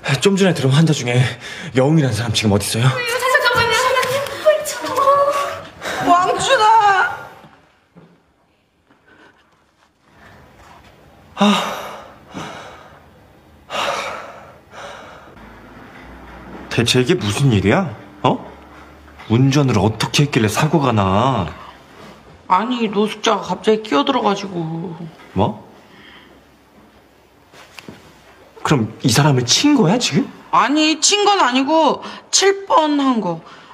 좀 전에 들어온 환자 중에 여웅이라는 사람 지금 어디 있어요? 잠깐만요, 사장님. 왕춘아! 대체 이게 무슨 일이야? 어? 운전을 어떻게 했길래 사고가 나? 아니, 노숙자가 갑자기 끼어들어가지고. 뭐? 그럼 이 사람을 친 거야 지금? 아니, 친 건 아니고 7번 한 거.